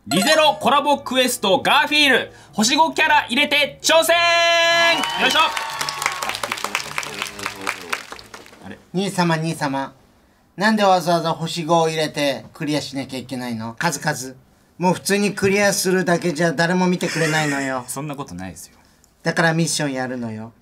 リゼロコラボクエストガーフィール星5キャラ入れて挑戦。よいしょ。 兄様なんでわざわざ星5を入れてクリアしなきゃいけないの？数々もう普通にクリアするだけじゃ誰も見てくれないのよ。 そんなことないですよ。 だからミッションやるのよ。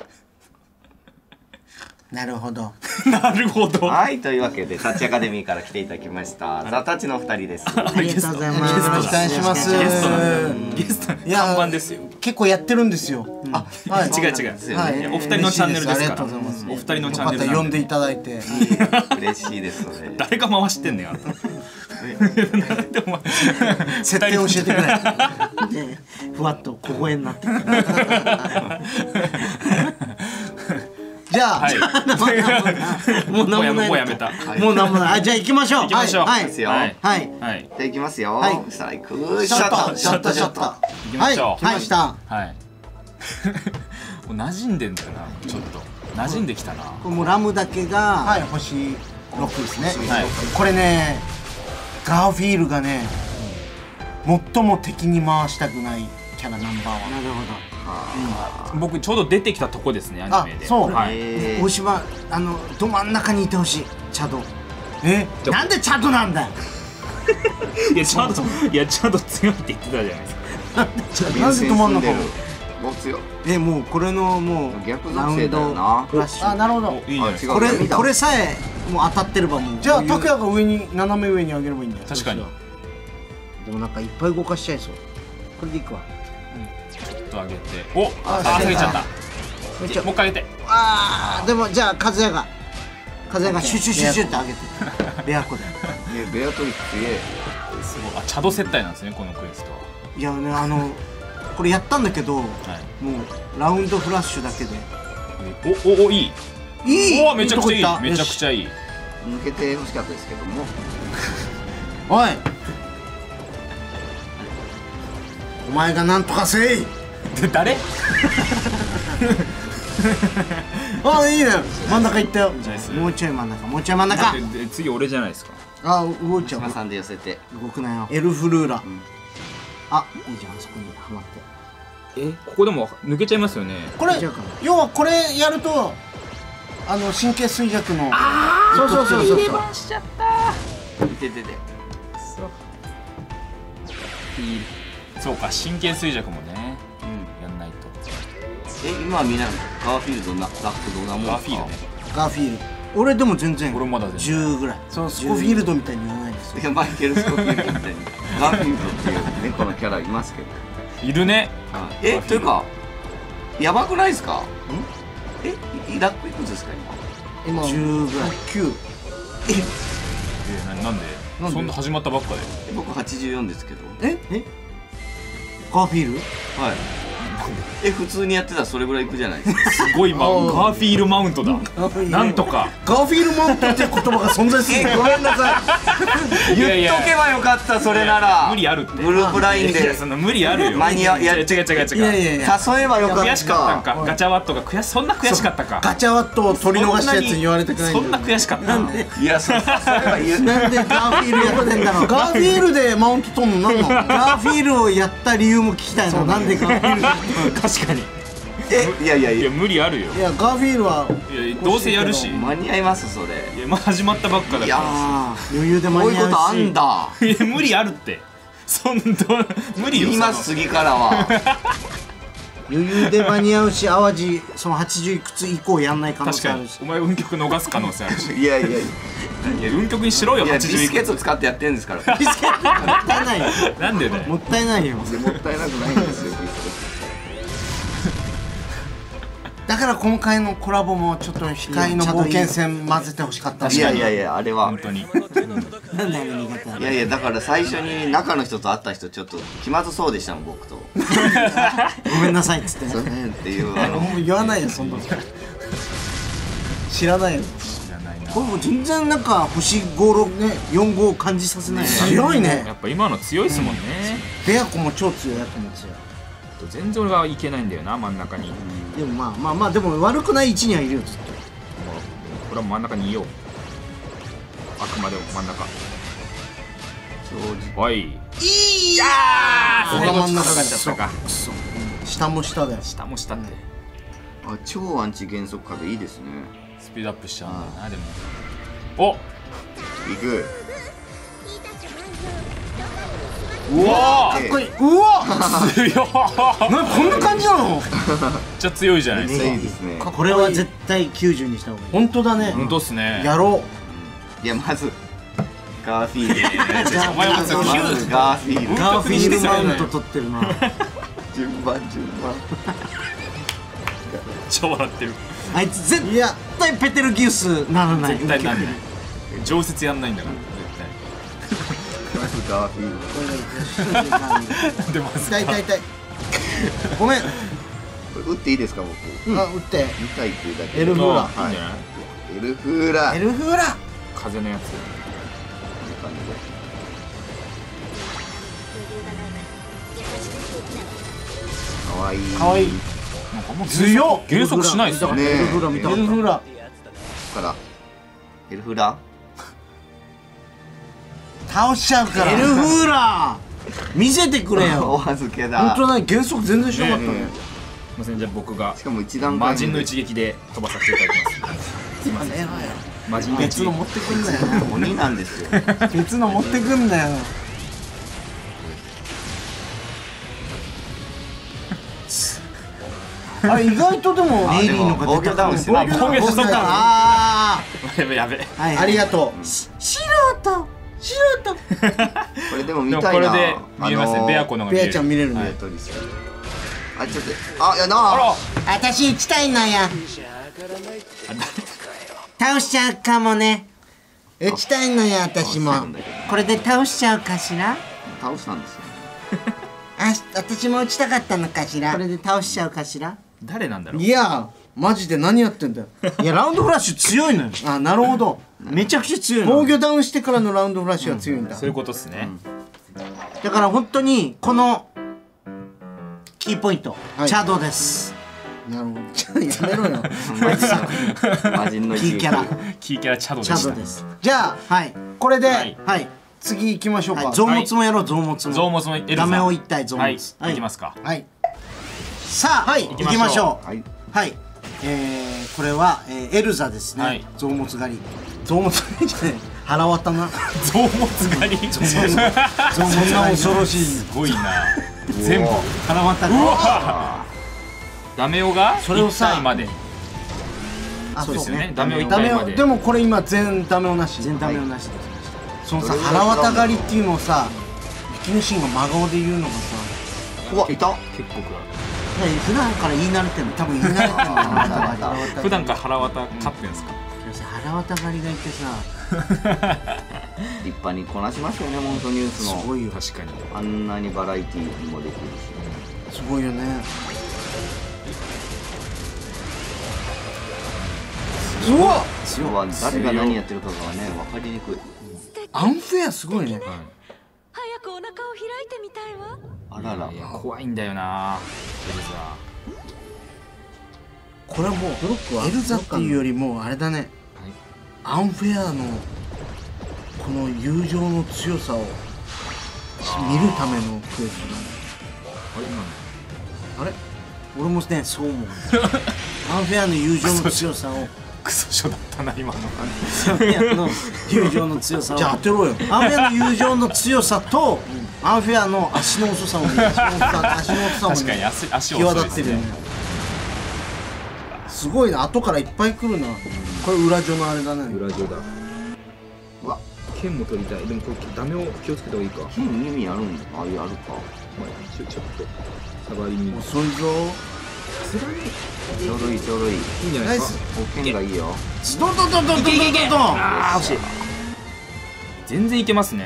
なるほどなるほど。 はい、というわけでタッチアカデミーから来ていただきましたザ・タッチのお二人です。 ありがとうございます。よろしくお願いします。 ゲストなんだ。ゲスト看板ですよ。 結構やってるんですよ。あ、はい。 違う。お二人のチャンネルですから。お二人のチャンネル。 呼んでいただいて嬉しいですので。 誰が回してんねんあんた。 設定教えてくれ。ふわっと小声になってる。じゃあ、もう何もない。 もうやめた。 もう何もない。じゃあ行きましょう。 行きましょう。 はい。ですよ。はい。 はい。 じゃあ行きますよ。 はい。 ストライク。ショット。 ショット。 行きましょう。 来ました。 はい。もう馴染んでんだよな。ちょっと馴染んできたな。 これもうラムだけが星6ですね。 はい。 これね、ガーフィールがね、最も敵に回したくないキャラナンバーワン。なるほど。 僕ちょうど出てきたとこですね、アニメで。 そう。 はい。 大島ど真ん中にいてほしい。チャド。なんでチャドなんだよ。 いやチャド強いって言ってたじゃないですか。 なんでど真ん中を。 もう強い。もうこれのもう逆属性だよな。 フラッシュ。あ、なるほど。 いいね。 これさえもう当たってればもう。じゃあ拓也が上に斜め上に上げればいいんだよ。 確かに。 でもなんかいっぱい動かしちゃいそう。これでいくわ。 ちょっと上げて。お、下げちゃった。もう一回上げて。 でもじゃあ和也がシュシュシュシュって上げて。ベアコで。 ベアトリックすげえ。 すごい。チャド接待なんですね、このクエストは。 いやね、これやったんだけど、もうラウンドフラッシュだけで。 お、いい。お、めちゃくちゃいい。めちゃくちゃいい。 抜けて欲しかったですけども。 おい。お前がなんとかせい。 誰？ あ、いいね。真ん中行ったよ。もうちょい真ん中。もうちょい真ん中。 次俺じゃないですか。 あ、動いちゃう。 島さんで寄せて。 動くなよ。エルフルーラ。あ、いいじゃん。あそこにはまって。 ここでも抜けちゃいますよね。 これ要はこれやると神経衰弱の。そう入れ番しちゃった。 出て。 そうか、神経衰弱もね、やんないと。 今みんなガーフィールドなどんなもんですか？ ガーフィールね。 ガーフィール俺でも全然俺まだ 10ぐらい。そうスコフィールドみたいに言わないですよ。 いやマイケル・スコフィールドみたいにガーフィールドっていう猫のキャラいますけど。 いるね。 というかやばくないですか？ラックいくつですか今10ぐらい。9。 なんでそんな始まったばっかで。 僕84ですけど。 ガーフィール？ はい。普通にやってたらそれぐらいいくじゃないですか。 すごいガーフィールマウントだ。なんとかガーフィールマウントっていう言葉が存在する。 ごめんなさい。言っとけばよかった。それなら無理あるって。 グループラインでその無理あるよ。 間に合う。いや違う。 誘えばよかった。 悔しかったんか。ガチャワットがそんな悔しかったか。 ガチャワットを取り逃したやつに言われてくない。 そんな悔しかった。 いやそうなんでガーフィールやってんだろう。ガーフィールでマウント取んのなんの？ガーフィールをやった理由も聞きたいの。なんでガーフィール？ 確かに。 いや無理あるよ。 いやガーフィールはどうせやるし間に合いますそれ。 いや始まったばっかだから。 いや余裕で間に合うし。 こういうことあんだ。 いや無理あるって。無理よ。 言います次からは。 余裕で間に合うし、淡路その80いくつ以降やんない可能性あるし。 お前運曲逃す可能性あるし。 いや運曲にしろよ。 ビスケット使ってやってんですから。 ビスケットもったいないよ。 なんでだよ。 もったいないよ。 もったいなくないんですよ。 だから今回のコラボもちょっと控えの冒険戦混ぜてほしかった。 いやあれは本当に。 なんであれ苦手なの？ いやだから最初に中の人と会った人ちょっと気まずそうでしたもん僕と。 ごめんなさいっつって。 そうねっていうもう言わないよそんなの。知らないよ。これも全然なんか星56ね45を感じさせない。強いね。 やっぱ今の強いですもんね。 ベアコも超強い。やつも強い。 全然俺はいけないんだよな真ん中に。 でもまあでも悪くない位置にはいるよずっと。 これは真ん中にいよう。あくまでも真ん中。はい。 いや頭の中かかでっちゃったか。 くそ下も下だよ。 下も下ってあ、超アンチ減速壁いいですね。 スピードアップしちゃうんだよな。でもおいく。 うわかっこいい。うわ強い。 こんな感じなの。 めっちゃ強いじゃないですか。 いいですね。 これは絶対90にした方がいい。本当だね。 本当っすね。 やろいや、まずガーフィールお前まずまずガーフィールう。ガーフィールマウント取ってるな。 順番超笑ってる。 あいつ絶対ペテルギウスならない。 絶対なんない。常設やんないんだからまずガーフィール。 絶対。でまず痛い痛い痛い。ごめん。 これ打っていいですか、僕。 あ、打って。 見たいっていうだけで。 エルフーラ。 いいんじゃない？ エルフーラ。 エルフーラ。 風のやつ。 かわいい。 かわいい。 なんかもう強っ。 減速しないっすよね。 エルフーラ見たかった。エルフーラ。 からエルフラ倒しちゃうから。エルフーラ。見せてくれよ。 お預けだ。 本当だね。減速全然しなかったね。 すみません、じゃあ僕がしかも一段階魔人の一撃で飛ばさせていただきます。すいません。魔人の一撃。 別の持ってくんだよ。 鬼なんですよ。 別の持ってくんだよ。あ、意外とでもレイリーの方が防御ダウンしてない。 防御しとった。 あやべやべ。 あ、ありがとう。素人。 これでも見でもたいな。 これで見えますね。ベアコのが見える。 ベアちゃん見れるね。 トリス。あ、ちょっと、あ、やなあら。 私打ちたいのや。倒しちゃうかもね。打ちたいのや、私も。これで倒しちゃうかしら。 倒したんですよ。 あ、私も打ちたかったのかしら。これで倒しちゃうかしら。 誰なんだろう。 いや、マジで何やってんだよ。いや、ラウンドフラッシュ強いのよ。あ、なるほど。めちゃくちゃ強いの。防御ダウンしてからのラウンドフラッシュが強いんだ。 そういうことっすね。 だから本当にこのキーポイント、チャドです。なるほど。ちょっとやめろよ。 魔人のキーキャラ。 キーキャラチャドでチャした。 ドです。じゃあ、はい。これで、 はいはい。次行きましょうか。臓物もやろう、臓物も。 ゾウモスもエルさん。 ダメを一体臓物。 はい。いきますか。 はい。さあ、はい。行きましょう。 はい。 はい。これはエルザですねはい。 臓物狩り。臓物狩りじゃない。腹渡な。 ゾウモス狩り。 そんな恐ろしい。 すごいな。全部。 腹渡り。 ダメオがそれをさ 1体まで。 あ、 そうですよね。ダメオ1 ダメ体まで。 でもこれ今全ダメをなし。全ダメをなしで。そのさ腹渡狩りっていうのをさ、引き主が真顔で言うのがさ、 うわ、いた。 結構くら普段から言い慣れてるの。多分言い慣れてるの。腹渡い。普段から腹渡勝ってんすか。 腹渡狩りがいてさ、 立派にこなしますよね、モントニュースの。 すごいよ。 確かに。 あんなにバラエティーもできるし。 すごいよね。うわ、 要は誰が何やってるかがね、分かりにくい。 アンフェアすごいね。 早くお腹を開いてみたいわ。 あらら。 いや怖いんだよな。エルザ。 これはもうエルザっていうよりもあれだね。アンフェアのこの友情の強さを見るためのクエストだね。あれ？俺もね、そう思う。アンフェアの友情の強さを。 クソ書だったな今の。 アンフェアの友情の強さを。じゃあ当てろよ。アンフェアの友情の強さとアンフェアの足の遅さも足の遅さも確かに足際遅いですね。 立ってるよね。すごいな、後からいっぱい来るな。これ裏女のあれだね。 裏上だ。 うわ、 剣も取りたい。でもこれダメを気をつけた方がいいか。 剣意味あるんだ。ああいうあるか。 ちょっと下がりに。 遅いぞ。 ちょうどいいちょうどいい。 いいんじゃないですか。 お剣がいいよ。 ドンドンドンドンドンドンドン。 ああ惜しい。全然いけますね。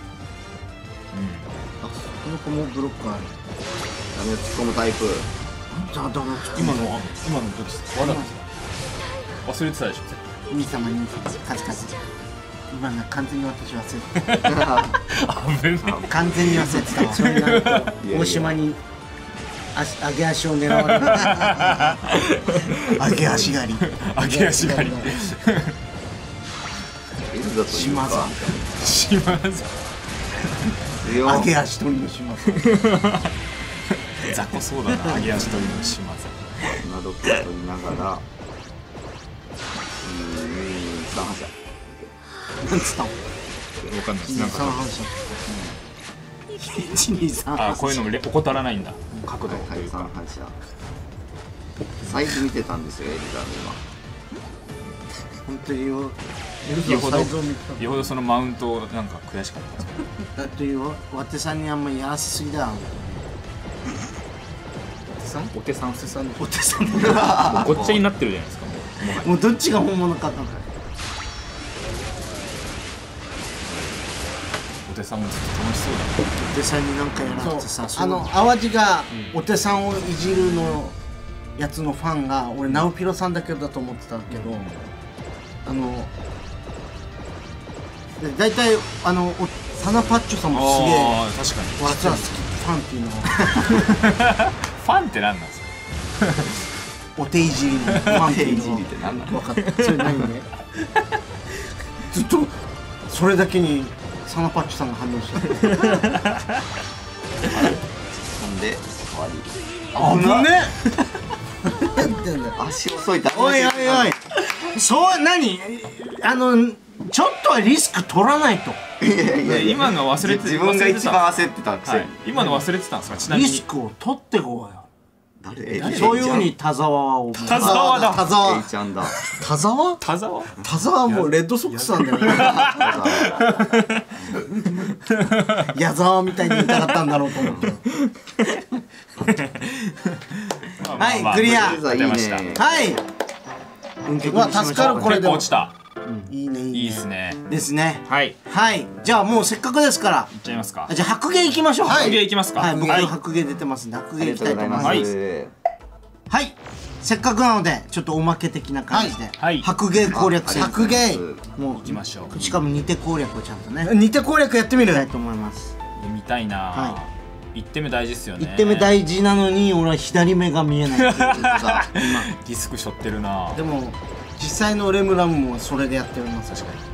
この子もブロックある。 ダメを突っ込むタイプ。 じゃあダメ。 今のどっちですか。わざと忘れてたでしょ。 兄様兄様カズカズ。今ね完全に私忘れてた。 危ない。 完全に忘れてた。それなんか大島に上げ足を狙われる。上げ足狩り。 上げ足狩り。 エルザというか島津。 島津。 強よ。 揚げ足取りの島津。 雑魚そうだな、揚げ足取りの島津。 今時を取りながら3反射。 なんつったの？ わかんないです。なんか三反射。123。 あ、こういうのも怠らないんだ。角度という 3 か。 反射。サイズ見てたんですよエルダーの本当によ。 よほどよほどそのマウントなんか悔しかったんですか。 だってよ、わてさんにあんまりやらせすぎだ。 お手さんすさんお手さん。 ごっちゃになってるじゃないですか。 もうどっちが本物か分かんない。 お手さんもずっと楽しそうだな。 お手さんになんかやられてさ、 そう淡路がお手さんをいじるのやつのファンが俺ナウピロさんだけだと思ってたけど、だいたいサナパッチョさんもすげえああ、確かに。 わざわざファンっていうのはファンって何なんですか。 お手いじりのファンっていうのは手いじりって何なの？ 分かった。それ何ねずっとそれだけにサナパッチョさんが反応してる。 ほんで終わり。 危ねえ。やってんだよ。 足遅いっておいおいおい、そう何ちょっとはリスク取らないと。 いやいやいや、 今の忘れて自分が一番焦ってたくせに、 今の忘れてたんですか。ちなみにリスクを取ってこうよ。 誰？ そういうふうに田沢を。 田沢だ。 田 A 沢。 ちゃんだ。 田沢？ 田沢。 田沢はもうレッドソックスなんだよね。矢沢みたいに言いたかったんだろうと思って。はいクリア。 いいね。 はい。うわ助かるこれでも。 落ちた。 いいねいいね。 いいですね。 ですね。 はい。 はい。じゃあもうせっかくですから。 いっちゃいますか。 じゃあ白芸いきましょう。 白芸いきますか。 はい。僕はい。 白芸出てますんで白芸いきありがとうたいと思います。 ございます。 はい。せっかくなのでちょっとおまけ的な感じで、 はい白芸攻略戦。 白芸も行きましょう。 しかも似て攻略をちゃんとね。似て攻略やってみる。たいと思います。 見たいな。 は 1手目大事ですよね。 1手目大事なのに俺は左目が見えないっていうかリスク背負ってるな。 でも実際のレムラムもそれでやっております。確かに。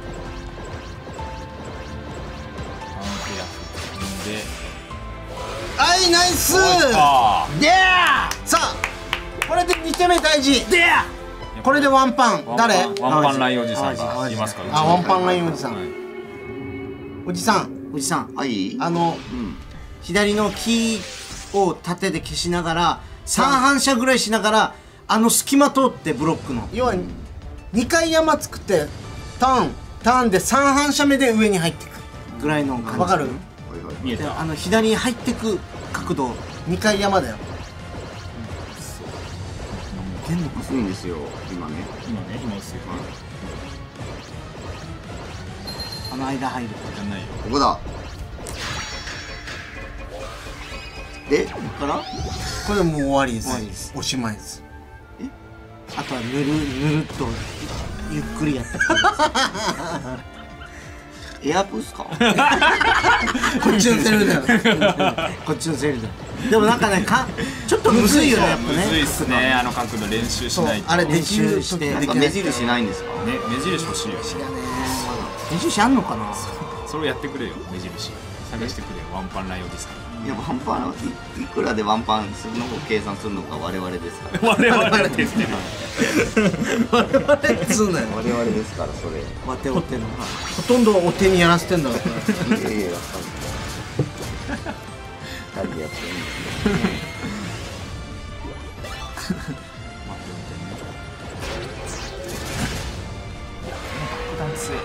はいナイスでやさあこれで2手目大事でやこれでワンパン誰？ ワンパンラインおじさんがいますから。 あワンパンラインおじさん。おじさんはい。 左のキーを縦で消しながら3反射ぐらいしながら隙間通ってブロックの要は2回山作ってターンで3反射目で上に入っていくぐらいの感じ。わかる？ 見えた。 左に入ってく角度2回山だよ。 いいんですよ今ね。 今ですよ。 間入るじゃないよ。 ここだ。で、 ここからこれもう終わりです。おしまいです。あとはぬるっとゆっくりやってエアプースか。 こっちのセルだよ。こっちのセルだよ。でもなんかねちょっとむずいよねやっぱね。 むずいっすね。角度練習しないと。 あれ練習してなんか目印ないんですか。 ね、目印欲しいよ。 練習しあんのかな。 それをやってくれよ。目印探してくれよ。ワンパンラインおじさん。 いやワンパンいくらでワンパンするのを計算するのか我々ですから。 我々って言ってる。 我々っつうなよ。 我々ですからそれ。 わてお手のほとんどお手にやらせてんだから。 いやいややっぱり。二人でやってるんですね。 爆弾強い。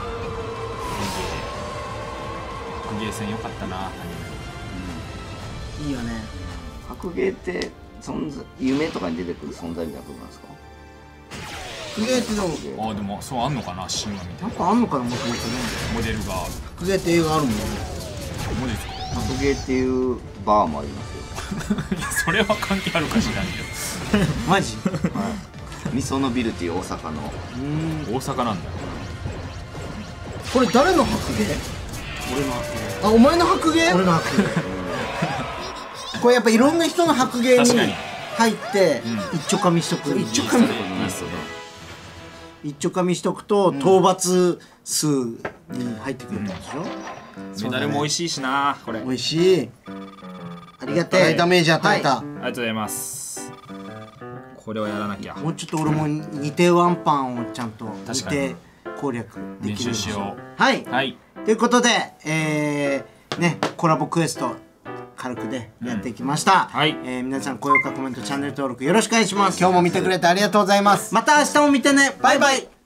ゲーセン良かったな。 いいよね。 白芸って夢とかに出てくる存在みたいなことなんですか。 白芸ってでもでもそうあんのかな、神話みたいな。 なんかあんのかなもともとね。 モデルが。 白芸って映画あるもんね。 モデル。 白芸っていうバーもありますよ。 それは関係あるかしらんけど。 マジ？ はい。みそのビルっていう大阪の。 大阪なんだよ。 これ誰の白芸？俺の白芸。あ、お前の白芸？俺の白芸。これやっぱいろんな人の白芸に入って一丁噛みしとく。一丁噛み。一丁噛みしとくと討伐数に入ってくるんでしょ。 メダルも美味しいしなこれ。 美味しい。ありがてえ。ダメージ与えた。 ありがとうございます。これをやらなきゃ。 もうちょっと俺も煮てワンパンをちゃんと煮て攻略できる練習しよう。 はい、 はい。 ということでねコラボクエスト軽くでやっていきました、 はい。 皆さん高評価コメントチャンネル登録よろしくお願いします。今日も見てくれてありがとうございます。また明日も見てね。バイバイ。